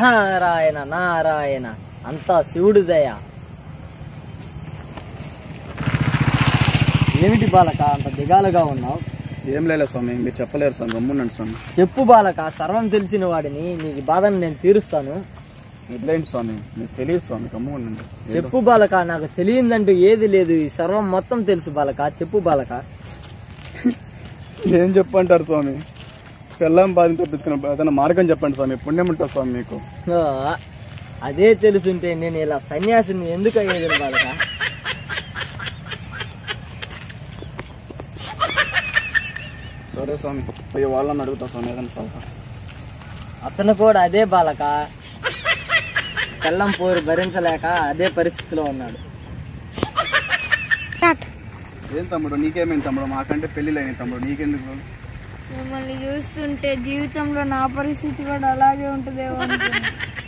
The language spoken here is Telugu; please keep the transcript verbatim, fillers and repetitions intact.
నారాయణ నారాయణ అంతా శివుడి దయ. ఏమిటి బాలక అంత దిగాలుగా ఉన్నావు? ఏం లేదు స్వామి, మీరు చెప్పలేరు స్వామి, గమ్మునండి స్వామి. చెప్పు బాలక, సర్వం తెలిసిన వాడిని, నీకు బాధను నేను తీరుస్తాను. వదిలేండి స్వామి, మీకు తెలియదు స్వామి, గమ్మునండి. చెప్పు బాలక, నాకు తెలియదంటూ ఏది లేదు, ఈ సర్వం మొత్తం తెలుసు బాలక. చెప్పు బాలక. ఏం చెప్పంటారు స్వామి? పిల్లం బాధను తప్పించుకున్న ఏదైనా మార్గం చెప్పండి స్వామి, పుణ్యం ఉంటుంది స్వామి మీకు. అదే తెలుసుంటే నేను ఇలా సన్యాసిని ఎందుకు అయ్యేది బాలక? సరే స్వామి, పోయి వాళ్ళని అడుగుతా స్వామి ఏదైనా సలహా. అతను కూడా అదే బాలక, పిల్లం పోరు భరించలేక అదే పరిస్థితిలో ఉన్నాడు. ఏం తమ్ముడు, నీకేమైంది తమ్ముడు? మాకంటే పెళ్లిలేని తమ్ముడు, నీకెందుకు? మిమ్మల్ని చూస్తుంటే జీవితంలో నా పరిస్థితి కూడా అలాగే ఉంటుందేమో అనుకున్నా.